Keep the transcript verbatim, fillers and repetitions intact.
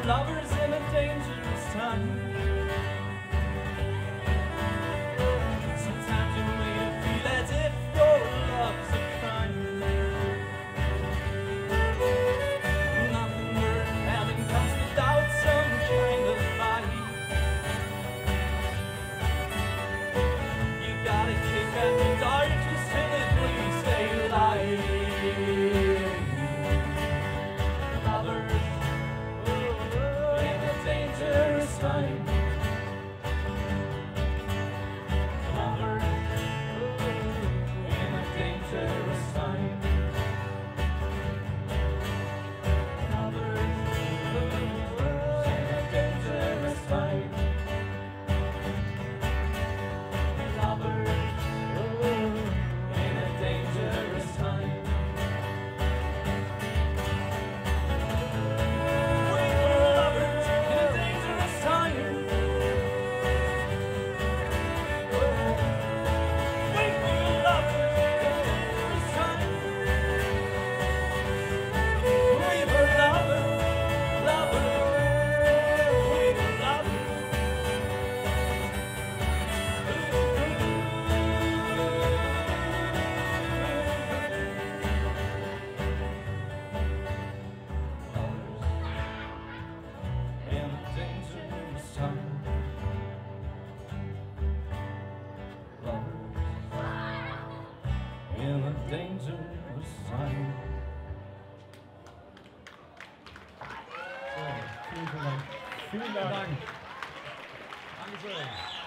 lovers in a dangerous time. Sometimes you may feel as if your love's a crime. Nothing worth having comes without some kind of fight. You gotta kick at the darkness till it please stay light. Lovers in a dangerous time. Lovers in a dangerous time. Lovers in a dangerous time. Lovers in a dangerous time. In a dangerous time. So, vielen Dank. Vielen Dank. Dankeschön.